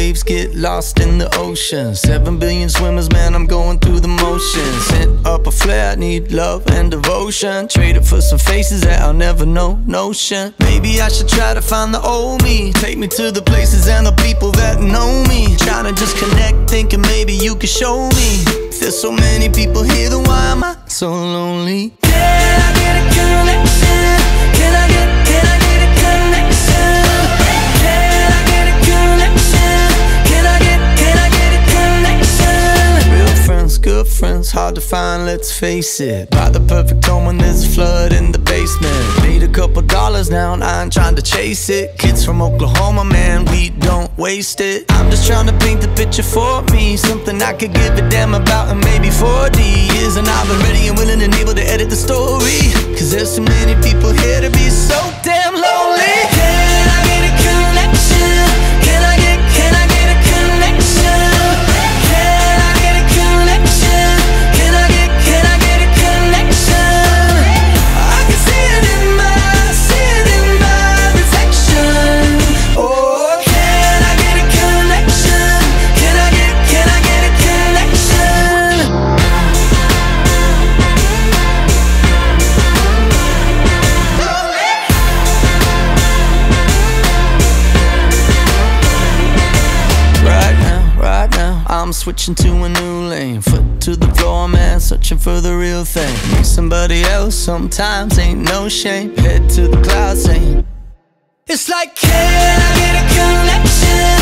waves get lost in the ocean. 7 billion swimmers, man, I'm going through the motions. Sent up a flare, I need love and devotion. Traded for some faces that I'll never know, notion. Maybe I should try to find the old me. Take me to the places and the people that know me. Trying to just connect, thinking maybe you could show me. If there's so many people here, then why am I so lonely? Can I get a connection? Can I get a connection? Can I get a connection? Can I get a connection? Real friends, good friends, hard to find, let's face it. Buy the perfect home when there's a flood in the basement. Made a couple dollars now and I ain't trying to chase it. Kids from Oklahoma, man, we don't waste it. I'm just trying to paint the picture for me, something I could give a damn about in maybe 40 years. And I've been ready and willing and able to edit the story, cause there's so many people here to be so damn lonely. Can I get a connection? Can I get a connection? Can I get a connection? Can I get a connection? I can see it in my reflection. Oh, can I get a connection? Can I get a connection? Right now, I'm switching to a new lane. Foot to the floor, man, searching for the real thing. Be somebody else sometimes, ain't no shame. Head to the clouds, saying it's like, can I get a connection?